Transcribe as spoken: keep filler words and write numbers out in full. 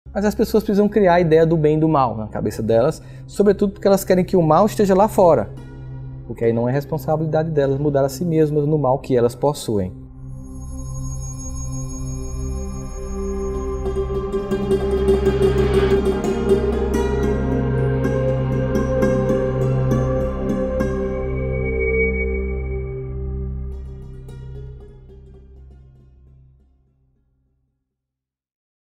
Mas as pessoas precisam criar a ideia do bem e do mal na cabeça delas, sobretudo porque elas querem que o mal esteja lá fora, porque aí não é responsabilidade delas mudar a si mesmas no mal que elas possuem.